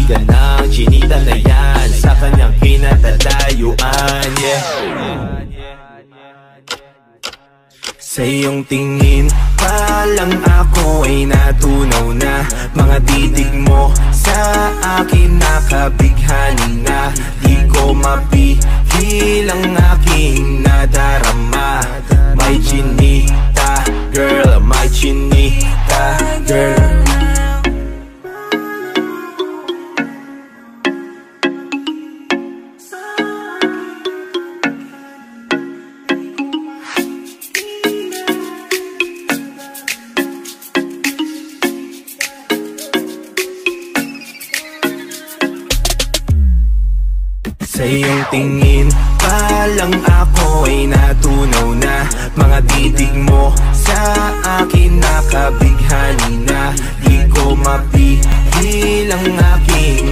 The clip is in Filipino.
kaibigan ng chinita na yan sa kanyang kinatalayuan, yeah. Sa iyong tingin pa lang ako ay natunaw na. Mga titig mo sa akin nakabighani na. Di ko mapigil ang aking nadarama. My chinita girl, my chinita girl. Sa iyong tingin pa lang ako ay natunaw na. Mga titig mo sa akin nakabighani na. Di ko mapigil ang aking